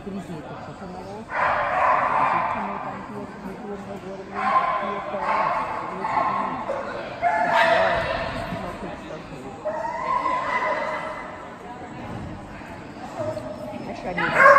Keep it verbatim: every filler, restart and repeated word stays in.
acredito, só que não a gente não está em tudo, muito agora não está para acharia